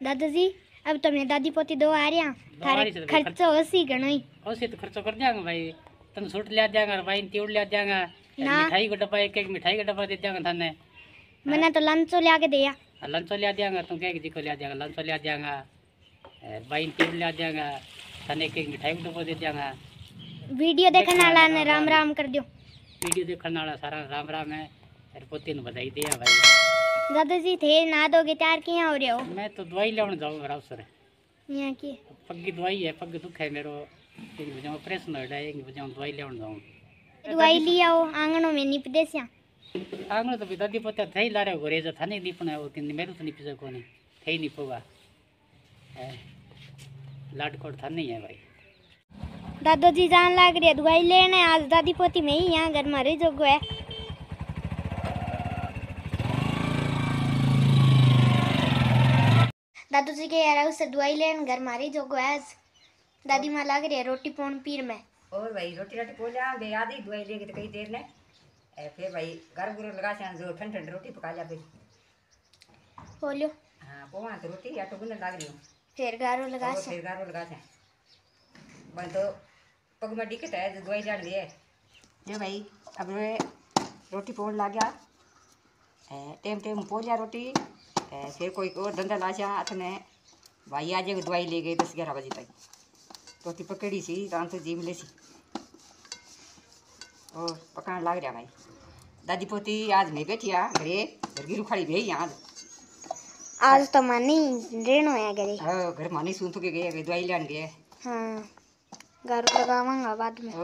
दादाजी अब तो मैं दादी पोती दो आ रहा थारे खर्चो ओसी गणोई ओसी तो खर्चो कर देंगे भाई। तन सूट ले देंगे भाई, तीवड़ ले देंगे, मिठाई का डब्बा, एक मिठाई का डब्बा दे देंगे थाने। मैंने तो लंचो ले के दिया। लंचो ले देंगे, तुम क्या दिखो ले देंगे, लंचो ले देंगे, भाई तीवड़ ले देंगे, थाने एक मिठाई का डब्बा दे देंगे। वीडियो देखने वाला ने राम राम कर दियो। वीडियो देखने वाला सारा राम राम है। अरे पोती ने बधाई दिया भाई। दादाजी थे ना दोगे तैयार किया हो रहे हो? मैं तो दवाई लेने जाऊँ मेरा अवसर है यहाँ की पग की दवाई है, पग दुख है मेरो, एक बजे ऑपरेशन हो रहा है, एक बजे दवाई लेने जाऊँ। दवाई लिया हो आंगनों में निप दे सिया आंगन तो दादी पोता थे ला रहे घोरे जो था नहीं निपना है वो कि मेरे तो निप सको नहीं थे ही निपोगा लाडकोट था नहीं है भाई। दादाजी जान लाग रही है दवाई लेने, आज दादी पोती में ही यहाँ घर मारे जोगो है। दादाजी के यार उससे दवाई लेने घर मारे जोगो है। आज दादी माँ लाग रही है रोटी पौन पीर में। और भाई रोटी राटी पो लिया बे आधी दवाई लेके तो कई देर ने फिर भाई घर गुरु लगा जो ठंड ठंड रोटी पका लिया फिर बोलो। हाँ पोवा तो रोटी आटो गुनने लाग रही हूँ फिर गारो लगा और फिर गारो लगा से बन तो पग में दिक्कत है दवाई जान लिए जो भाई अब रोटी पोन ला गया टेम टेम पो लिया रोटी फिर कोई और धंधा ला जा अथने भाई आज दवाई ले गई 10-11 बजे तक रोटी पकड़ी सी राम तो जी मिले सी और पकाने लाग रहा भाई। दादी पोती आज नहीं बैठी घरे घर की रुखाड़ी भी आज आज तो मानी रेनो है घरे। हाँ घर मानी सुन तो के गए दवाई लेने गए। हाँ गारो लगावांगा बाद में।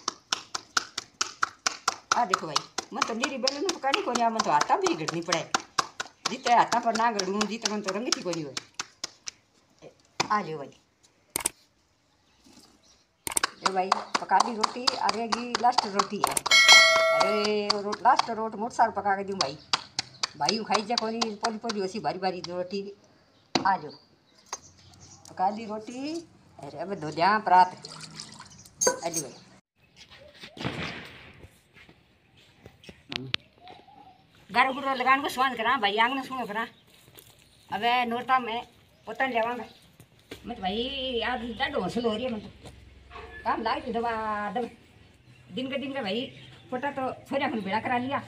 आ देखो भाई मैं तो मेरी बेल में पकानी को नहीं, मैं तो आता भी घटनी पड़े जीते आता पर ना गड़ूँ जीते मन तो रंग थी कोई हुए। आ लियो भाई ये भाई पका दी रोटी आ रहेगी लास्ट रोटी है। अरे लास्ट रोट मोट साल पका के दूँ भाई भाई खाई जा कोनी पोली पोली वैसी भारी भारी रोटी आ जाओ पका दी रोटी। अरे अब दो दिया परात अली भाई गारो गुरो लगाने को स्वान करा भाई आंगन सुनो करा अब नोरता में पोतन लेवांगा मत भाई आज डाडो हौसलो हो रही है मैं तो काम लाग दबा दब दिन का भाई पोटा तो छोरिया को भेड़ा करा लिया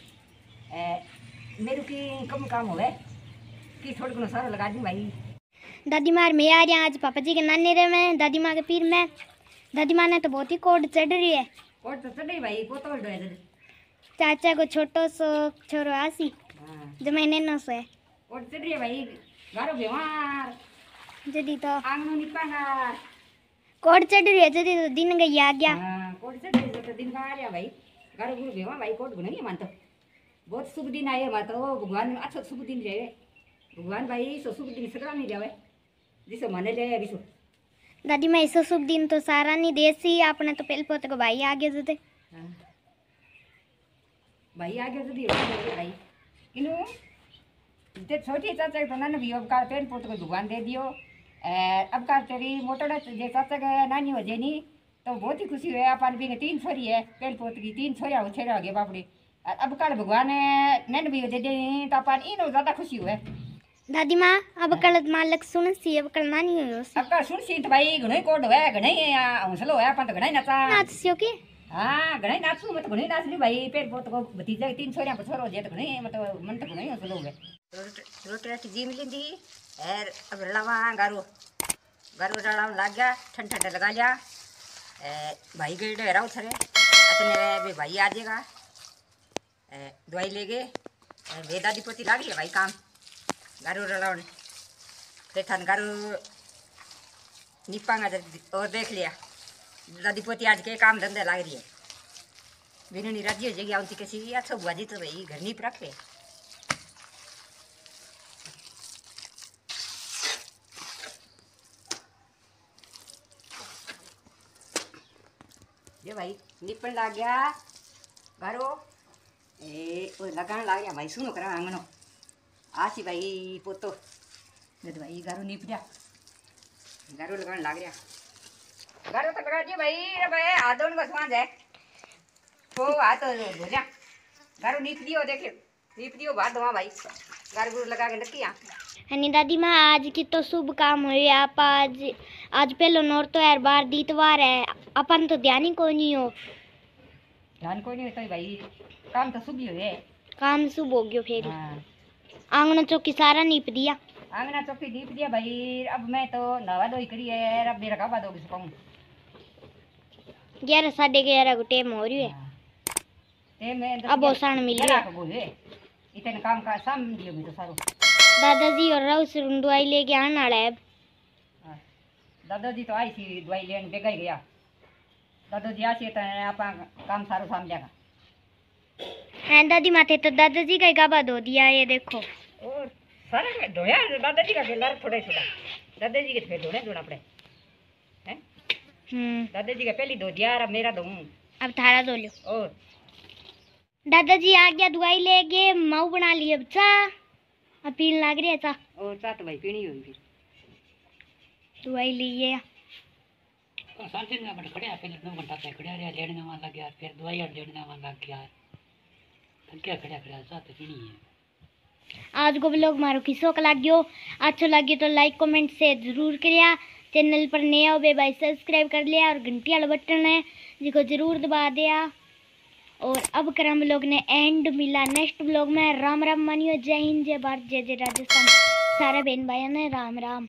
मेरू की कम काम होवे कि थोड़ा को सारा लगा दूं भाई। दादी मार मैं आ रहा आज पापा जी के नाने रे में दादी माँ के पीर में। दादी माँ ने तो बहुत ही कोड चढ़ रही है। कोड तो चढ़ी भाई पोतो डो है चाचा को छोटो सो छोरो आसी जो मैंने न सो है कोड चढ़ रही है भाई गारो बेमार जदी तो आंगनो निपांगा कोड चढ़ रही है जदी तो दिन गई आ गया। हां कोड चढ़ रही है तो दिन का आ रहा भाई गारो गुरु बेवा भाई कोड नहीं मानतो बहुत शुभ दिन आए हमारा तो भगवान अच्छा शुभ दिन रहे भगवान भाई सो शुभ दिन सगरा नहीं जावे जिसे मने ले अभी सो दादी मैं ऐसा शुभ दिन तो सारा नहीं देसी आपने तो पहले पोते को भाई आगे जते भाई आगे जदी भाई इनु ते छोटी चाचा तो नान भी अब का पेन पोते को भगवान दे दियो अब का तेरी मोटड़ा जे चाचा के नानी हो जेनी तो बहुत ही खुशी हुई अपन भी 3 छोरी है पेन पोत की 3 छोरिया हो छेरा आगे बापड़ी अब कल भगवान नैन भी दे दे तो अपन इनो ज्यादा खुशी हुए। दादी माँ अब कल मालक सुन सी अब कल नानी हो अब कल सुन सी तो भाई घणे कोड है घणे हौसलो है अपन तो घणे नाचा नाच सियो के हां घणे नाचू मत घणे नाच ली भाई पेट पोत को भतीजा 3 छोरिया पर छोरो जे तो घणे मतलब मन तो घणे हौसलो है रोटी राटी जी मिली दी और अब लवा गारो गारो डाला लग गया ठंड ठंड लगा लिया भाई गए राव थरे अपने भी भाई आ जाएगा दवाई ले गए बे दादी पोती लाग रही है भाई काम गारू रलाउन पेठान गारू निपांगा और देख लिया दादी पोती आज के काम धंधे लाग रही है बिनु नी राज्य जगह आती कैसी अच्छा बुआजी तो भाई घर नहीं रख ले ये भाई निपन लाग गया गारो ओ लगान लाग गया भाई सुनो करा आंगनो आसी भाई पोतो ने तो भाई गारो निप जा गारो लगान लाग गया गारो तो लगा दिए भाई रे भाई आदोन का सांझ है तो आ तो हो जा गारो निप दियो देखे निप दियो बात दवा भाई गारो गुरु लगा के रखिया हनी दादी माँ आज की तो शुभ काम हुई। आप आज पहलो नौर तो यार बार दीतवार है, अपन तो ध्यान ही को नहीं हो। ध्यान कोई नहीं होता भाई, काम तो सुबह हुए। काम शुभ हो गयो फिर। हाँ आंगन चौकी सारा नीप दिया। आंगना चौकी दीप दिया भाई। अब मैं तो नवा धोई करी है, अब मेरा कब दोगे सुखाऊं। 11 साढ़े 11 को टाइम हो रही है। हाँ। ते मैं अब ओसाण मिल गया गया। को बोले इतने काम का साम दियो मैं तो सारो। दादाजी और राव से दवाई लेके आने वाला है। हाँ। दादाजी तो आई थी दवाई लेने बेगा ही गया। दादाजी आसी तो आप काम सारो साम जाएगा। हैं दादी माथे तो दादाजी का गाबा धो दिया, ये देखो। और सारा धोया दादाजी का खेला थोड़ा ही थोड़ा। दादाजी के फिर धोने धोना पड़े हैं। दादाजी का पहली धो दिया, अब मेरा धोऊं। अब थारा धो लो। और दादाजी आ गया दवाई लेके, माऊ बना लिया बच्चा। अब पीने लग रही है चा। और चाह तो भाई पीनी होगी फिर। दवाई लिए तो सांसिन में बट खड़े पहले 2 घंटा तक खड़े रहे, लेने में लग गया, फिर दवाई और लेने में लग गया। क्या खड़े खड़े साथ पीनी है। आज को व्लॉग मारो किसो का लाग्यो, अच्छा लाग्यो तो लाइक कमेंट से जरूर करिया। चैनल पर नया हो भाई सब्सक्राइब कर लिया, और घंटी वाला बटन है जिसको जरूर दबा दिया। और अब कर हम लोग ने एंड मिला नेक्स्ट व्लॉग में। राम राम मानियो, जय हिंद, जय भारत, जय जय राजस्थान। सारे बहन भाइयों ने राम राम।